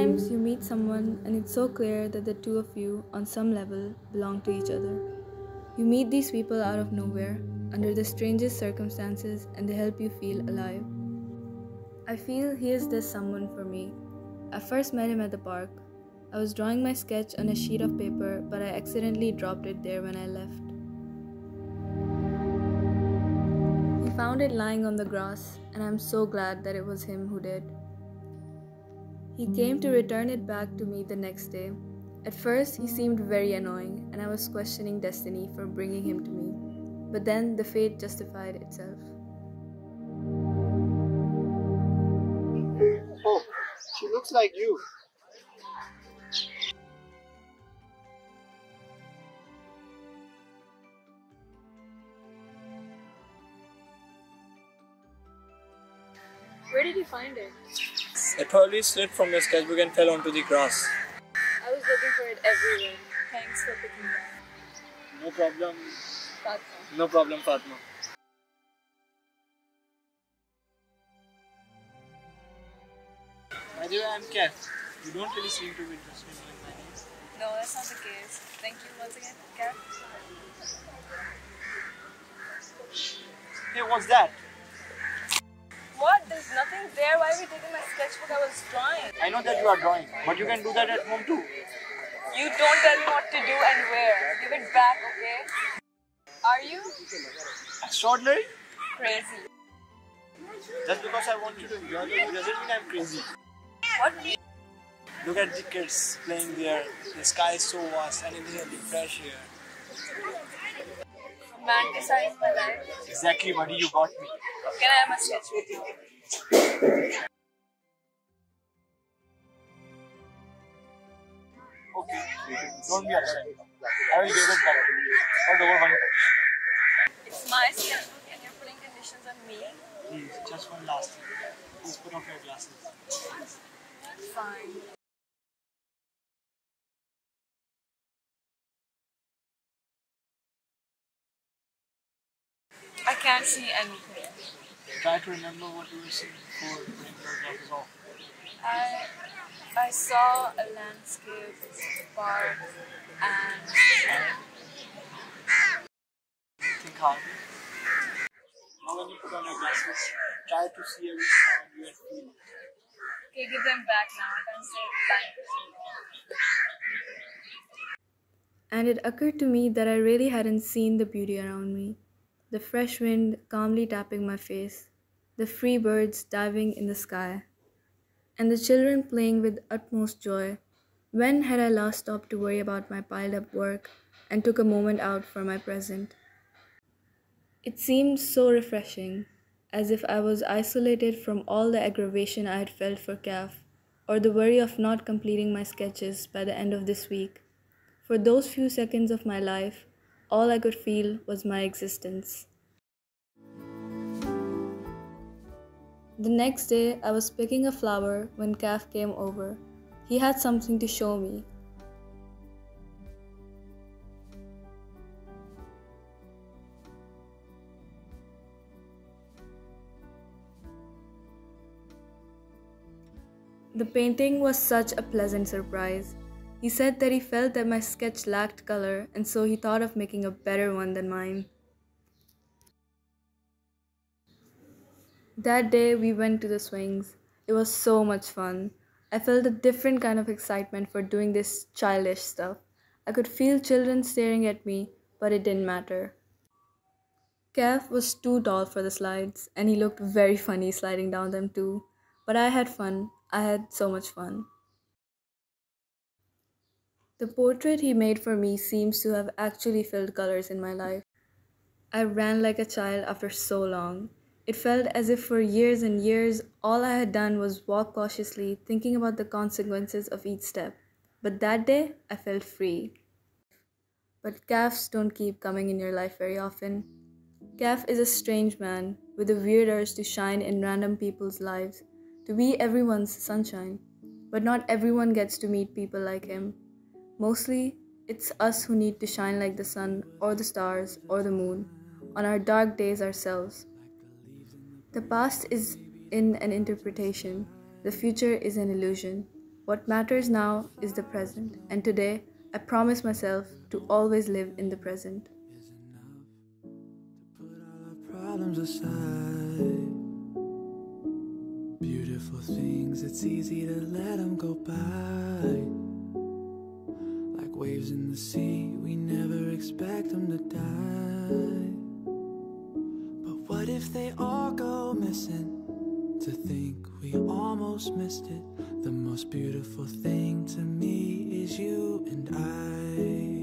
Sometimes you meet someone and it's so clear that the two of you, on some level, belong to each other. You meet these people out of nowhere, under the strangest circumstances, and they help you feel alive. I feel he is this someone for me. I first met him at the park. I was drawing my sketch on a sheet of paper, but I accidentally dropped it there when I left. He found it lying on the grass, and I'm so glad that it was him who did. He came to return it back to me the next day. At first, he seemed very annoying, and I was questioning destiny for bringing him to me. But then the fate justified itself. Oh, she looks like you. Where did you find it? It probably slid from your sketchbook and fell onto the grass. I was looking for it everywhere. Thanks for picking it up. No problem. Fatma. No problem, Fatma. By the way, I'm Kev. You don't really seem to be interested in my name. No, that's not the case. Thank you once again, Kat. Hey, what's that? What? There's nothing there. Why are we taking my sketchbook? I was drawing. I know that you are drawing, but you can do that at home too. You don't tell me what to do and where. Give it back, okay? Are you Extraordinary? crazy? Just because I want you to enjoy the movie doesn't mean I'm crazy. What? Look at the kids playing there. The sky is so vast and it's really fresh here. Romanticize my life. Exactly, buddy, you got me. Can I have my sketch with you? Okay, don't be upset. I will give it back to you. But over one condition. It's my sketchbook and you're putting conditions on me. Please, just one last thing. Please put off your glasses. Fine. I can't see anything. Try to remember what you were saying before putting your glasses off. I saw a landscape, a park, and Think hard. Now when you put on your glasses, try to see every sound you are feeling. okay, give them back now. I can't say thanks. And it occurred to me that I really hadn't seen the beauty around me. The fresh wind calmly tapping my face, the free birds diving in the sky, and the children playing with utmost joy. When had I last stopped to worry about my piled up work and took a moment out for my present? It seemed so refreshing, as if I was isolated from all the aggravation I had felt for CAF, or the worry of not completing my sketches by the end of this week. For those few seconds of my life, all I could feel was my existence. The next day, I was picking a flower when CAF came over. He had something to show me. The painting was such a pleasant surprise. He said that he felt that my sketch lacked color, and so he thought of making a better one than mine. That day we went to the swings. It was so much fun. I felt a different kind of excitement for doing this childish stuff. I could feel children staring at me, but it didn't matter. Kev was too tall for the slides, and he looked very funny sliding down them too. But I had fun. I had so much fun. The portrait he made for me seems to have actually filled colors in my life. I ran like a child after so long. It felt as if for years and years, all I had done was walk cautiously, thinking about the consequences of each step. But that day, I felt free. But calves don't keep coming in your life very often. Calf is a strange man with a weird urge to shine in random people's lives, to be everyone's sunshine. But not everyone gets to meet people like him. Mostly, it's us who need to shine like the sun or the stars or the moon on our dark days ourselves. The past is in an interpretation, the future is an illusion. What matters now is the present, and today I promise myself to always live in the present. Put all our problems aside. Beautiful things, it's easy to let them go by. Like waves in the sea, we never expect them to die. But what if they all go missing? To think we almost missed it. The most beautiful thing to me is you and I.